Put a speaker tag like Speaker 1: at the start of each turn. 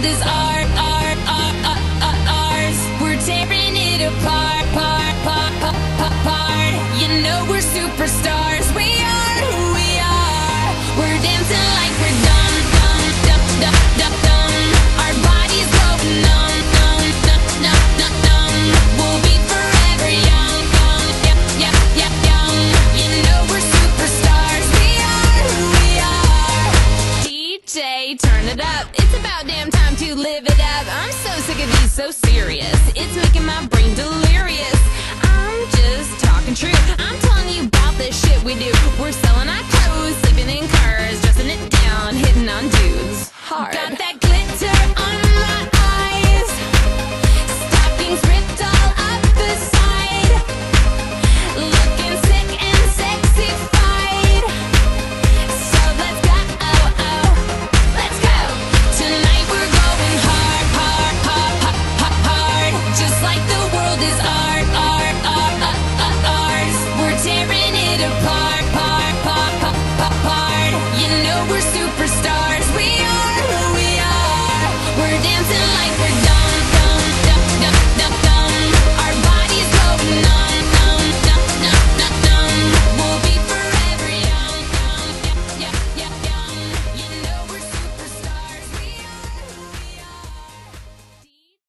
Speaker 1: world is ours. We're tearing it apart, You know we're superstars. We are who we are. We're dancing like we're dumb. Our bodies going numb. We'll be forever young. You know we're superstars. We are who we are. DJ, turn it up. It's about damn time to live it up. I'm so sick of these so serious. It's making my brain delirious. I'm just talking true. I'm telling you about this shit we do. We're selling our